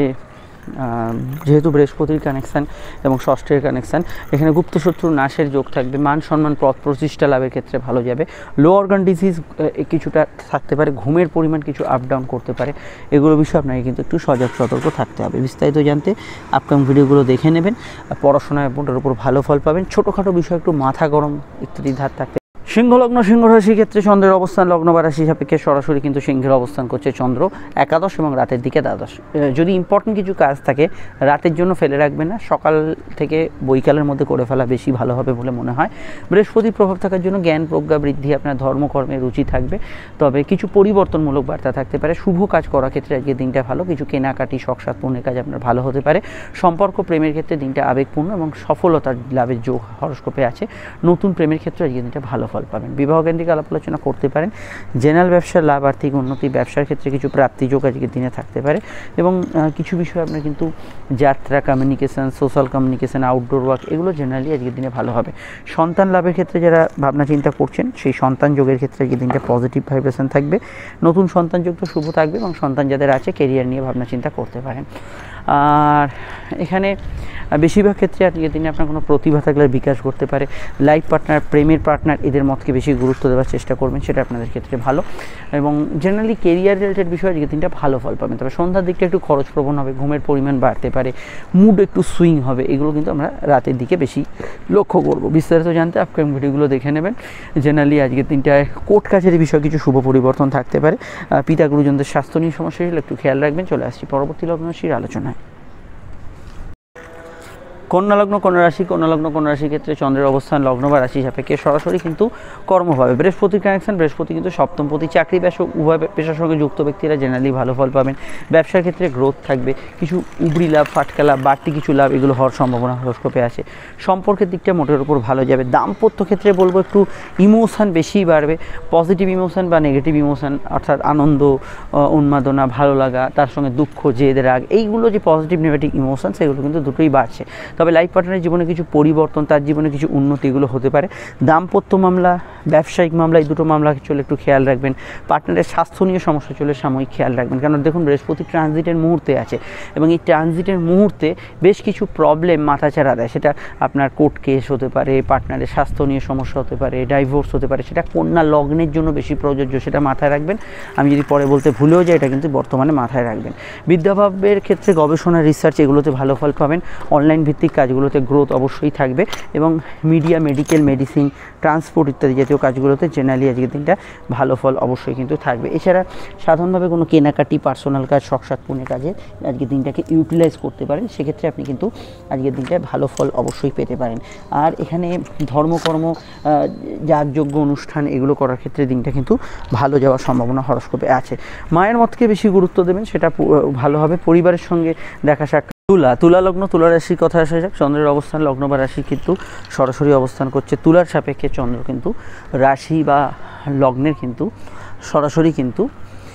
যেহেতু বৃহস্পতির কানেকশান এবং ষষ্ঠের কানেকশান, এখানে গুপ্তশত্রু নাশের যোগ থাকবে, মান সম্মান পদ প্রতিষ্ঠা লাভের ক্ষেত্রে ভালো যাবে। লো অর্গান ডিজিজ কিছুটা থাকতে পারে, ঘুমের পরিমাণ কিছু আপ ডাউন করতে পারে, এগুলো বিষয়ে আপনাকে কিন্তু একটু সজাগ সতর্ক থাকতে হবে। বিস্তারিত জানতে আপকামিং ভিডিওগুলো দেখে নেবেন। পড়াশোনায় বোর্ডের উপর ভালো ফল পাবেন, ছোটোখাটো বিষয় একটু মাথা গরম ইত্যাদি ধার থাকতে। সিংহ লগ্ন সিংহ রাশির ক্ষেত্রে চন্দ্রের অবস্থান লগ্ন বা রাশি সাপেক্ষে সরাসরি কিন্তু সিংহের অবস্থান করছে চন্দ্র একাদশ এবং রাতের দিকে দ্বাদশ। যদি ইম্পর্টেন্ট কিছু কাজ থাকে রাতের জন্য ফেলে রাখবেন না, সকাল থেকে বৈকালের মধ্যে করে ফেলা বেশি ভালো হবে বলে মনে হয়। বৃহস্পতির প্রভাব থাকার জন্য জ্ঞান প্রজ্ঞা বৃদ্ধি, আপনার ধর্মকর্মে রুচি থাকবে, তবে কিছু পরিবর্তনমূলক বার্তা থাকতে পারে। শুভ কাজ করার ক্ষেত্রে আজকে দিনটা ভালো, কিছু কেনাকাটি শখসাদ পূর্ণের কাজ আপনার ভালো হতে পারে। সম্পর্ক প্রেমের ক্ষেত্রে দিনটা আবেগপূর্ণ এবং সফলতার লাভের যোগ হরস্কোপে আছে। নতুন প্রেমের ক্ষেত্রে আজকে দিনটা ভালো ফল পাবেন। বিবাহ কেন্দ্রিক আলাপ আলোচনা করতে পারেন। জেনারেল ব্যবসার লাভ, আর্থিক উন্নতি, ব্যবসার ক্ষেত্রে কিছু প্রাপ্তি যোগ আজকের দিনে থাকতে পারে এবং কিছু বিষয় আপনার কিন্তু যাত্রা, communication, social communication, outdoor work এগুলো জেনারেলি আজকের দিনে ভালো হবে। সন্তান লাভের ক্ষেত্রে যারা ভাবনা চিন্তা করছেন সেই সন্তান যোগের ক্ষেত্রে আজকের দিনটা পজিটিভ ভাইব্রেশন থাকবে। নতুন সন্তান যোগ তো শুভ থাকবে এবং সন্তান যাদের আছে কেরিয়ার নিয়ে ভাবনা চিন্তা করতে পারেন। আর এখানে বেশিরভাগ ক্ষেত্রে আজকের দিনে আপনার কোনো প্রতিভা থাকলে বিকাশ করতে পারে। লাইফ পার্টনার, প্রেমের পার্টনার এদের মতকে বেশি গুরুত্ব দেওয়ার চেষ্টা করবেন, সেটা আপনাদের ক্ষেত্রে ভালো এবং জেনারেলি কেরিয়ার রিলেটেড বিষয়ে আজকের দিনটা ভালো ফল পাবেন। তবে সন্ধ্যার দিকটা একটু খরচপ্রবণ হবে, ঘুমের পরিমাণ বাড়তে পারে, মুড একটু সুইং হবে, এগুলো কিন্তু আমরা রাতের দিকে বেশি লক্ষ্য করব। বিস্তারিত জানতে আপকামিং ভিডিওগুলো দেখে নেবেন। জেনারেলি আজকের দিনটায় কোর্ট কাছারি বিষয়ে কিছু শুভ পরিবর্তন থাকতে পারে। পিতা গুরুজনদের স্বাস্থ্য নিয়ে সমস্যা হলে একটু খেয়াল রাখবেন। চলে আসছি পরবর্তী লগ্ন রাশির আলোচনায়। কন্যা লগ্ন কন্যা রাশির ক্ষেত্রে চন্দ্রের অবস্থান লগ্ন বা রাশি সাপেক্ষে সরাসরি কিন্তু কর্মভাবে বৃহস্পতির কানেকশন, বৃহস্পতি কিন্তু সপ্তমপতি, চাকরি পেশা উভয় পেশার সঙ্গে যুক্ত ব্যক্তিরা জেনারেলি ভালো ফল পাবেন। ব্যবসার ক্ষেত্রে গ্রোথ থাকবে, কিছু উবরি লাভ, ফাটকা লাভ, বাড়তি কিছু লাভ এগুলো হওয়ার সম্ভাবনা হরস্কোপে আছে। সম্পর্কের দিকটা মোটের উপর ভালো যাবে। দাম্পত্য ক্ষেত্রে বলবো একটু ইমোশান বেশিই বাড়বে, পজিটিভ ইমোশান বা নেগেটিভ ইমোশান অর্থাৎ আনন্দ, উন্মাদনা, ভালো লাগা, তার সঙ্গে দুঃখ, জেদ, রাগ, এইগুলো যে পজিটিভ নেগেটিভ ইমোশান সেগুলো কিন্তু দুটোই বাড়ছে। তবে লাইফ পার্টনারের জীবনে কিছু পরিবর্তন, তার জীবনে কিছু উন্নতি এগুলো হতে পারে। দাম্পত্য মামলা, ব্যবসায়িক মামলা, এই দুটো মামলা চলে একটু খেয়াল রাখবেন। পার্টনারের স্বাস্থ্য নিয়ে সমস্যা চলে সাময়িক খেয়াল রাখবেন, কারণ দেখুন বৃহস্পতি ট্রানজিটের মুহূর্তে আছে এবং এই ট্রানজিটের মুহূর্তে বেশ কিছু প্রবলেম মাথাচাড়া দেয়। সেটা আপনার কোর্ট কেস হতে পারে, পার্টনারের স্বাস্থ্য নিয়ে সমস্যা হতে পারে, ডাইভোর্স হতে পারে। সেটা কন্যা লগ্নের জন্য বেশি প্রযোজ্য, সেটা মাথায় রাখবেন। আমি যদি পরে বলতে ভুলেও যাই, এটা কিন্তু বর্তমানে মাথায় রাখবেন। বিদ্যাভাবের ক্ষেত্রে গবেষণা, রিসার্চ এগুলোতে ভালো ফল পাবেন। অনলাইন ভিত্তিক কাজগুলোতে গ্রোথ অবশ্যই থাকবে এবং মিডিয়া, মেডিকেল, মেডিসিন, ট্রান্সপোর্ট ইত্যাদি জাতীয় কাজগুলোতে জেনারেলি আজকের দিনটা ভালো ফল অবশ্যই কিন্তু থাকবে। এছাড়া সাধারণভাবে কোনো কেনাকাটি, পার্সোনাল কাজ, শখ সাধপূর্ণের কাজে আজকের দিনটাকে ইউটিলাইজ করতে পারেন, সেক্ষেত্রে আপনি কিন্তু আজকের দিনটায় ভালো ফল অবশ্যই পেতে পারেন। আর এখানে ধর্মকর্ম, যাগযজ্ঞ অনুষ্ঠান এগুলো করার ক্ষেত্রে দিনটা কিন্তু ভালো যাওয়ার সম্ভাবনা হরস্কোপে আছে। মায়ের মতকে বেশি গুরুত্ব দেবেন, সেটা ভালো হবে। পরিবারের সঙ্গে দেখা সাক্ষাৎ। তুলা লগ্ন, তুলা রাশির কথা আসা যাক। চন্দ্রের অবস্থান লগ্ন বা রাশি কিন্তু সরাসরি অবস্থান করছে। তুলার সাপেক্ষে চন্দ্র কিন্তু রাশি বা লগ্নের কিন্তু সরাসরি কিন্তু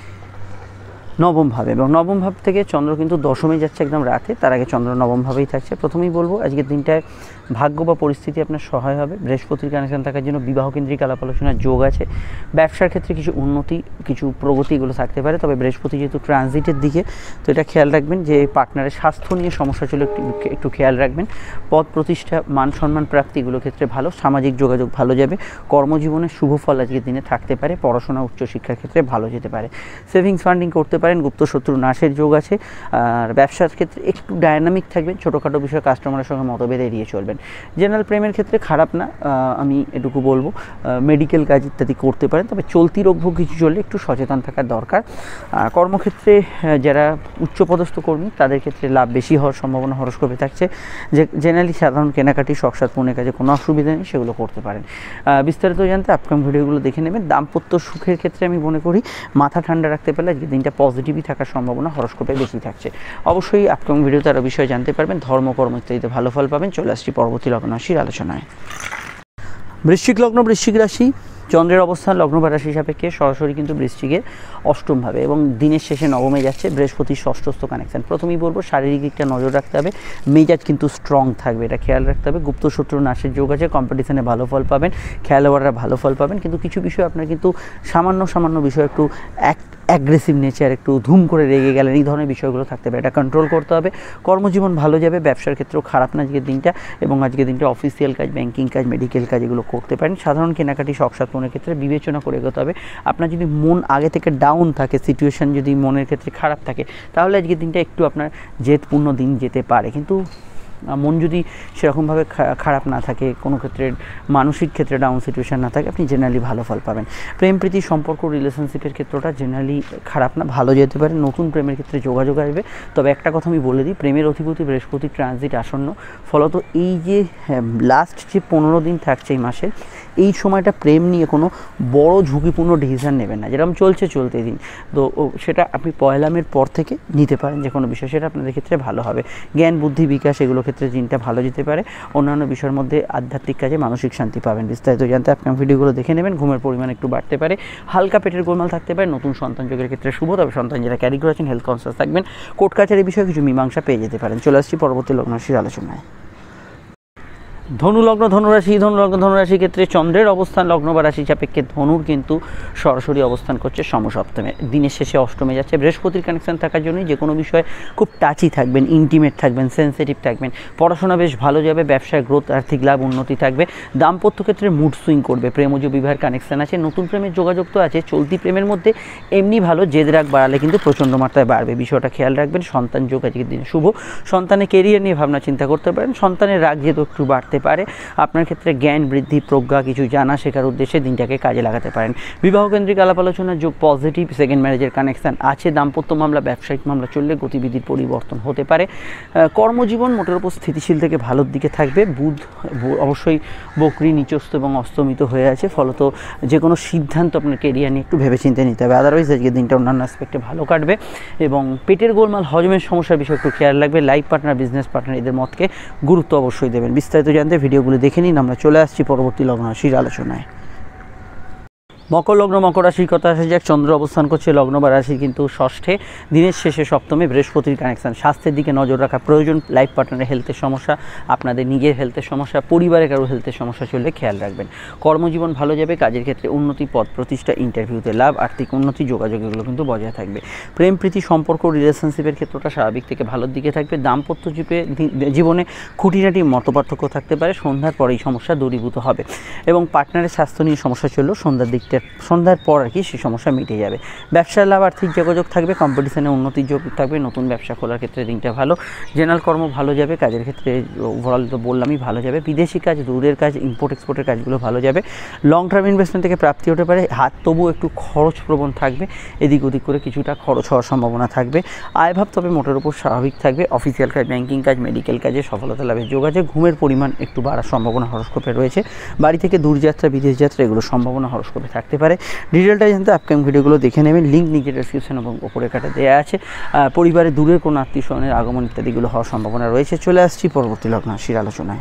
নবম ভাবে, এবং নবম ভাব থেকে চন্দ্র কিন্তু দশমে যাচ্ছে একদম রাতে, তার আগে চন্দ্র নবম ভাবেই থাকছে। প্রথমেই বলবো আজকের দিনটায় ভাগ্য বা পরিস্থিতি আপনার সহায় হবে। বৃহস্পতির কানেকশন থাকার জন্য বিবাহ কেন্দ্রিক আলাপ আলোচনার যোগ আছে। ব্যবসার ক্ষেত্রে কিছু উন্নতি, কিছু প্রগতি এগুলো থাকতে পারে। তবে বৃহস্পতি যেহেতু ট্রানজিটের দিকে, তো এটা খেয়াল রাখবেন যে পার্টনারের স্বাস্থ্য নিয়ে সমস্যা চলে একটু খেয়াল রাখবেন। পদ প্রতিষ্ঠা, মান সম্মান প্রাপ্তি এগুলো ক্ষেত্রে ভালো। সামাজিক যোগাযোগ ভালো যাবে। কর্মজীবনে শুভ ফল আজকের দিনে থাকতে পারে। পড়াশোনা, উচ্চশিক্ষার ক্ষেত্রে ভালো যেতে পারে। সেভিংস ফান্ডিং করতে পারেন। গুপ্ত শত্রু নাশের যোগ আছে। আর ব্যবসার ক্ষেত্রে একটু ডায়নামিক থাকবেন। ছোটোখাটো বিষয়ে কাস্টমারের সঙ্গে মতভেদ এড়িয়ে চলবেন। জেনারেল প্রেমের ক্ষেত্রে খারাপ না, আমি এটুকু বলবো। মেডিকেল কাজ ইত্যাদি করতে পারেন, তবে চলতি রোগভোগ কিছু চললে একটু সচেতন থাকার দরকার। কর্মক্ষেত্রে যারা উচ্চপদস্থ কর্মী তাদের ক্ষেত্রে লাভ বেশি হওয়ার সম্ভাবনা হরস্কোপে থাকছে। যে জেনারেলি সাধারণ কেনাকাটি, শখ সাধপূর্ণের কাজে কোনো অসুবিধা নেই, সেগুলো করতে পারেন। বিস্তারিত জানতে আপকামিং ভিডিওগুলো দেখে নেবেন। দাম্পত্য সুখের ক্ষেত্রে আমি মনে করি মাথা ঠান্ডা রাখতে পারলে আজকে দিনটা পজিটিভই থাকার সম্ভাবনা হরস্কোপে বেশি থাকছে। অবশ্যই আপকামিং ভিডিওতে আরও বিষয়ে জানতে পারবেন। ধর্মকর্ম ইত্যাদিতে ভালো ফল পাবেন। চলে আসছি পরবর্তী লগ্ন রাশির আলোচনায়। বৃশ্চিক লগ্ন, বৃশ্চিক রাশি। চন্দ্রের অবস্থান লগ্ন বা রাশি সাপেক্ষে সরাসরি কিন্তু বৃশ্চিকের অষ্টম ভাবে এবং দিনের শেষে নবমে যাচ্ছে। বৃহস্পতির ষষ্ঠস্থ কানেকশন। প্রথমেই বলবো শারীরিক দিকটা নজর রাখতে হবে। মেজাজ কিন্তু স্ট্রং থাকবে, এটা খেয়াল রাখতে হবে। গুপ্ত শত্রু নাশের যোগ আছে। কম্পিটিশনে ভালো ফল পাবেন, খেলোয়াড়রা ভালো ফল পাবেন। কিন্তু কিছু বিষয় আপনার কিন্তু সামান্য বিষয় একটু অ্যাগ্রেসিভ নেচার, একটু ধুম করে রেগে গেলেন, এই ধরনের বিষয়গুলো থাকতে পারে, এটা কন্ট্রোল করতে হবে। কর্মজীবন ভালো যাবে। ব্যবসার ক্ষেত্রেও খারাপ না আজকের দিনটা, এবং আজকের দিনটা অফিসিয়াল কাজ, ব্যাংকিং কাজ, মেডিকেল কাজ এগুলো করতে পারেন। সাধারণ কেনাকাটি, শখ সাধপূর্ণের ক্ষেত্রে বিবেচনা করে এগোতে হবে। আপনার যদি মন আগে থেকে ডাউন থাকে, সিচুয়েশান যদি মনের ক্ষেত্রে খারাপ থাকে, তাহলে আজকের দিনটা একটু আপনার জেদপূর্ণ দিন যেতে পারে। কিন্তু মন যদি সেরকমভাবে খারাপ না থাকে, কোনো ক্ষেত্রে মানসিক ক্ষেত্রে ডাউন সিচুয়েশান না থাকে, আপনি জেনারেলি ভালো ফল পাবেন। প্রেম প্রীতি সম্পর্ক, রিলেশনশিপের ক্ষেত্রটা জেনারেলি খারাপ না, ভালো যেতে পারে। নতুন প্রেমের ক্ষেত্রে যোগাযোগ আসবে। তবে একটা কথা আমি বলে দিই, প্রেমের অধিপতি বৃহস্পতি ট্রানজিট আসন্ন, ফলত এই যে লাস্ট যে 15 দিন থাকছে এই মাসের, এই সময়টা প্রেম নিয়ে কোনো বড় ঝুঁকিপূর্ণ ডিসিশান নেবেন না। যেরকম চলতে দিন, তো সেটা আপনি পয়লা মের পর থেকে নিতে পারেন যে কোনো বিষয়, সেটা আপনাদের ক্ষেত্রে ভালো হবে। জ্ঞান, বুদ্ধি, বিকাশ এগুলো ক্ষেত্রে দিনটা ভালো যেতে পারে। অন্যান্য বিষয়ের মধ্যে আধ্যাত্মিক কাজে মানসিক শান্তি পাবেন। বিস্তারিত জানতে আপনার ভিডিওগুলো দেখে নেবেন। ঘুমের পরিমাণ একটু বাড়তে পারে, হালকা পেটের গোলমাল থাকতে পারে। নতুন সন্তান যোগের ক্ষেত্রে শুভ, তবে সন্তান যারা ক্যারি করেছেন হেলথ কনসিয়াস থাকবেন। কোর্ট কাছারি বিষয়ে কিছু মীমাংসা পেয়ে যেতে পারেন। চলে আসছি পরবর্তী লগ্ন রাশির আলোচনায়। ধনুলগ্ন, ধনুরাশির ক্ষেত্রে চন্দ্রের অবস্থান লগ্ন বা রাশি সাপেক্ষে ধনুর কিন্তু সরাসরি অবস্থান করছে সমসপ্তমে, দিনের শেষে অষ্টমে যাচ্ছে। বৃহস্পতির কানেকশন থাকার জন্যই যে কোনো বিষয়ে খুব টাচি থাকবেন, ইন্টিমেট থাকবেন, সেন্সিটিভ থাকবেন। পড়াশোনা বেশ ভালো যাবে। ব্যবসায় গ্রোথ, আর্থিক লাভ, উন্নতি থাকবে। দাম্পত্য ক্ষেত্রে মুড সুইং করবে। প্রেমজ বিবাহের কানেকশন আছে। নতুন প্রেমের যোগাযোগ তো আছে। চলতি প্রেমের মধ্যে এমনি ভালো, জেদ রাগ বাড়ালে কিন্তু প্রচণ্ড মাত্রায় বাড়বে, বিষয়টা খেয়াল রাখবেন। সন্তান যোগ আজকের দিনে শুভ। সন্তানের কেরিয়ার নিয়ে ভাবনা চিন্তা করতে পারেন। সন্তানের রাগ যেহেতু একটু বাড়তে যেতে পারে। আপনার ক্ষেত্রে জ্ঞান বৃদ্ধি, প্রজ্ঞা, কিছু জানা শেখার উদ্দেশ্যে দিনটাকে কাজে লাগাতে পারেন। বিবাহকেন্দ্রিক আলাপ আলোচনার যোগ পজিটিভ, সেকেন্ড ম্যারেজের কানেকশান আছে। দাম্পত্য মামলা, ব্যবসায়িক মামলা চললে গতিবিধির পরিবর্তন হতে পারে। কর্মজীবন মোটের উপর স্থিতিশীল থেকে ভালোর দিকে থাকবে। বুধ অবশ্যই বকরি নিচস্থ এবং অস্তমিত হয়ে আছে, ফলত যে কোনো সিদ্ধান্ত আপনার কেরিয়ার নিয়ে একটু ভেবেচিন্তে নিতে হবে। আদারওয়াইজ আজকের দিনটা অন্যান্য অ্যাসপেক্টে ভালো কাটবে এবং পেটের গোলমাল, হজমের সমস্যার বিষয়ে একটু খেয়াল রাখবে। লাইফ পার্টনার, বিজনেস পার্টনার এদের মতকে গুরুত্ব অবশ্যই দেবেন। বিস্তারিত জানতে ভিডিওগুলো দেখে নিন। আমরা চলে আসছি পরবর্তী লগ্ন রাশির আলোচনায়। মকর লগ্ন, মকর রাশির কথা আসে যাক। চন্দ্র অবস্থান করছে লগ্ন বা রাশির কিন্তু ষষ্ঠে, দিনের শেষে সপ্তমে বৃহস্পতির কানেকশান। স্বাস্থ্যের দিকে নজর রাখা প্রয়োজন। লাইফ পার্টনারের হেলথের সমস্যা, আপনাদের নিজের হেলথের সমস্যা, পরিবারের কারো হেলথের সমস্যা চললে খেয়াল রাখবেন। কর্মজীবন ভালো যাবে। কাজের ক্ষেত্রে উন্নতি, পদ প্রতিষ্ঠা, ইন্টারভিউতে লাভ, আর্থিক উন্নতি, যোগাযোগ এগুলো কিন্তু বজায় থাকবে। প্রেম প্রীতি সম্পর্ক, রিলেশনশিপের ক্ষেত্রটা স্বাভাবিক থেকে ভালোর দিকে থাকবে। দাম্পত্য জীবনে খুঁটিনাটি মতপার্থক্য থাকতে পারে, সন্ধ্যার পরেই সমস্যা দূরীভূত হবে এবং পার্টনারের স্বাস্থ্য নিয়ে সমস্যা চললেও সন্ধ্যার পর আর কি সেই সমস্যা মিটে যাবে। ব্যবসার লাভ, আর্থিক যোগাযোগ থাকবে। কম্পিটিশনে উন্নতির যোগ থাকবে। নতুন ব্যবসা খোলার ক্ষেত্রে দিনটা ভালো। জেনারেল কর্ম ভালো যাবে। কাজের ক্ষেত্রে ওভারঅল তো বললামই ভালো যাবে। বিদেশি কাজ, দূরের কাজ, ইম্পোর্ট এক্সপোর্টের কাজগুলো ভালো যাবে। লং টার্ম ইনভেস্টমেন্ট থেকে প্রাপ্তি হতে পারে। হাত তবুও একটু খরচপ্রবণ থাকবে, এদিক ওদিক করে কিছুটা খরচ হওয়ার সম্ভাবনা থাকবে। আয়ভাব তবে মোটের উপর স্বাভাবিক থাকবে। অফিসিয়াল কাজ, ব্যাংকিং কাজ, মেডিকেল কাজে সফলতা লাভের যোগ আছে। ঘুমের পরিমাণ একটু বাড়ার সম্ভাবনা হরস্কোপে রয়েছে। বাড়ি থেকে দূরযাত্রা, বিদেশ যাত্রা এগুলো সম্ভাবনা হরস্কোপে থাকতে পারে। ডিটেলটা জানতে আপকামিং ভিডিওগুলো দেখে নেবেন। লিঙ্ক নিচে ডেসক্রিপশন এবং ওপরে কাটা দেওয়া আছে। পরিবারের দূরের কোনো আত্মীয় স্বজনের আগমন ইত্যাদিগুলো হওয়ার সম্ভাবনা রয়েছে। চলে আসছি পরবর্তী লগ্ন রাশির আলোচনায়।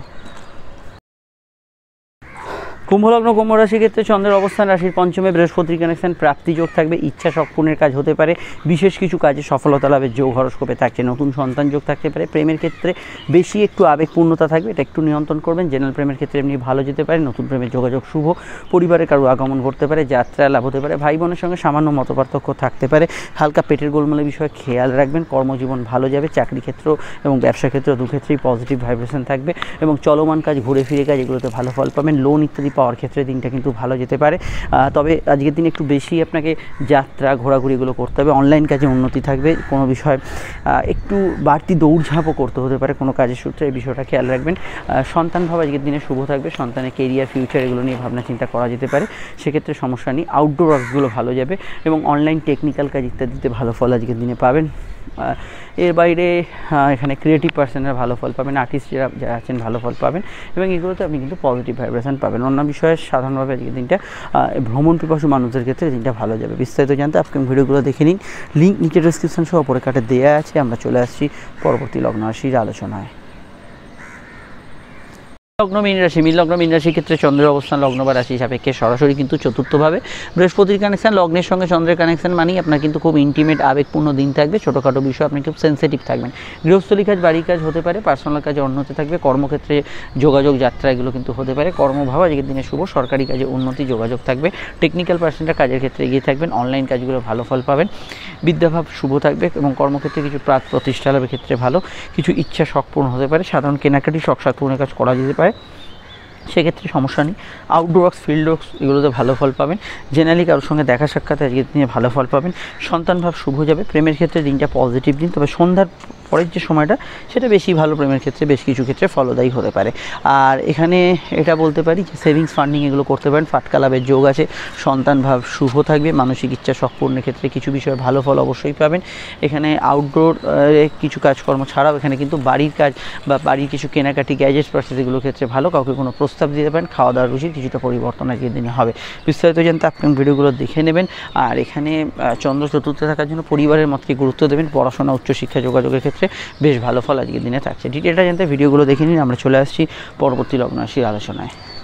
কুম্ভলগ্ন, কুম্ভ রাশির ক্ষেত্রে চন্দ্রের অবস্থান রাশির পঞ্চমে, বৃহস্পতির কানেকশন। প্রাপ্তি যোগ থাকবে। ইচ্ছা সম্পূর্ণের কাজ হতে পারে। বিশেষ কিছু কাজে সফলতা লাভের যোগ হরস্কোপে থাকছে। নতুন সন্তান যোগ থাকতে পারে। প্রেমের ক্ষেত্রে বেশি একটু আবেগপূর্ণতা থাকবে, এটা একটু নিয়ন্ত্রণ করবেন। জেনারেল প্রেমের ক্ষেত্রে এমনি ভালো যেতে পারে। নতুন প্রেমের যোগাযোগ শুভ। পরিবারের কারো আগমন ঘটতে পারে। যাত্রা লাভ হতে পারে। ভাই বোনের সঙ্গে সামান্য মতপার্থক্য থাকতে পারে। হালকা পেটের গোলমালের বিষয়ে খেয়াল রাখবেন। কর্মজীবন ভালো যাবে। চাকরি ক্ষেত্র এবং ব্যবসা ক্ষেত্র দুক্ষেত্রেই পজিটিভ ভাইব্রেশন থাকবে এবং চলমান কাজ, ঘুরে ফিরে কাজ এগুলোতে ভালো ফল পাবেন। লোন ইত্যাদি পাওয়ার ক্ষেত্রে দিনটা কিন্তু ভালো যেতে পারে। তবে আজকের দিন একটু বেশি আপনাকে যাত্রা, ঘোরাঘুরিগুলো করতে হবে। অনলাইন কাজে উন্নতি থাকবে। কোনো বিষয় একটু বাড়তি দৌড়ঝাঁপও করতে হতে পারে কোনো কাজের সূত্রে, এই বিষয়টা খেয়াল রাখবেন। সন্তান ভাব আজকের দিনে শুভ থাকবে। সন্তানের কেরিয়ার, ফিউচার এগুলো নিয়ে ভাবনা চিন্তা করা যেতে পারে, সেক্ষেত্রে সমস্যা নেই। আউটডোর ওয়ার্কসগুলো ভালো যাবে এবং অনলাইন টেকনিক্যাল কাজ ইত্যাদিতে ভালো ফল আজকের দিনে পাবেন। এর বাইরে এখানে ক্রিয়েটিভ পার্সনের ভালো ফল পাবেন। আর্টিস্ট যারা আছেন ভালো ফল পাবেন এবং এগুলোতে আপনি কিন্তু পজিটিভ ভাইব্রেশন পাবেন। অন্য বিষয়ে সাধারণভাবে আজকের দিনটা ভ্রমণ পিপাসু মানুষদের ক্ষেত্রে দিনটা ভালো যাবে। বিস্তারিত জানতে আপনি ভিডিওগুলো দেখে নিন। লিঙ্ক নিচে ডেসক্রিপশন সহ ওপরে কাটে দেওয়া আছে। আমরা চলে আসছি পরবর্তী লগ্ন রাশির আলোচনায়। লগ্ন মীন রাশি, মীন লগ্ন মীন রাশির ক্ষেত্রে চন্দ্রের অবস্থান লগ্ন বা রাশি সাপেক্ষে সরাসরি কিন্তু চতুর্থভাবে। বৃহস্পতির কানেকশন, লগ্নের সঙ্গে চন্দ্রের কানেকশন মানেই আপনার কিন্তু খুব ইন্টিমেট, আবেগপূর্ণ দিন থাকবে। ছোটোখাটো বিষয় আপনি খুব সেন্সিটিভ থাকবেন। গৃহস্থলী কাজ, বাড়ির কাজ হতে পারে। পার্সোনাল কাজে উন্নতি থাকবে। কর্মক্ষেত্রে যোগাযোগ, যাত্রা এগুলো কিন্তু হতে পারে। কর্মভাব আজকের দিনে শুভ। সরকারি কাজে উন্নতি, যোগাযোগ থাকবে। টেকনিক্যাল পার্সনরা কাজের ক্ষেত্রে এগিয়ে থাকবেন। অনলাইন কাজগুলো ভালো ফল পাবেন। বিদ্যাভাব শুভ থাকবে এবং কর্মক্ষেত্রে কিছু প্রাক প্রতিষ্ঠা লাভের ক্ষেত্রে ভালো। কিছু ইচ্ছা শখ পূর্ণ হতে পারে। সাধারণ কেনাকাটি, শখ সাধ পূর্ণের কাজ করা যেতে পারে, সেক্ষেত্রে সমস্যা নেই। আউটডোর ওয়ার্কস, ফিল্ড ওয়ার্কস এগুলোতে ভালো ফল পাবেন। জেনারেলি কারোর সঙ্গে দেখা সাক্ষাৎ আজকের দিনে ভালো ফল পাবেন। সন্তান ভাব শুভ যাবে। প্রেমের ক্ষেত্রে দিনটা পজিটিভ দিন, তবে সন্ধ্যার পরের যে সময়টা সেটা বেশি ভালো। প্রেমের ক্ষেত্রে বেশ কিছু ক্ষেত্রে ফলদায়ী হতে পারে। আর এখানে এটা বলতে পারি যে সেভিংস, ফান্ডিং এগুলো করতে পারেন। ফাটকা লাভের যোগ আছে। সন্তান ভাব শুভ থাকবে। মানসিক ইচ্ছা শখ পূর্ণের ক্ষেত্রে কিছু বিষয়ে ভালো ফল অবশ্যই পাবেন। এখানে আউটডোর কিছু কাজকর্ম ছাড়াও এখানে কিন্তু বাড়ির কাজ বা বাড়ির কিছু কেনাকাটি, গ্যাজেটস পারচেজ এগুলোর ক্ষেত্রে ভালো। কাউকে কোনো প্রস্তাব দিতে পারেন। খাওয়া দাওয়ার রুচির কিছুটা পরিবর্তন আজকের দিনে হবে। বিস্তারিত জানতে আপনি ভিডিওগুলো দেখে নেবেন। আর এখানে চন্দ্র চতুর্থে থাকার জন্য পরিবারের মতকে গুরুত্ব দেবেন। পড়াশোনা, উচ্চশিক্ষা, যোগাযোগের ক্ষেত্রে বেশ ভালো ফল আজকের দিনে থাকছে। ডিটেলটা জানতে ভিডিওগুলো দেখে নিন। আমরা চলে আসছি পরবর্তী লগ্ন রাশির আলোচনায়।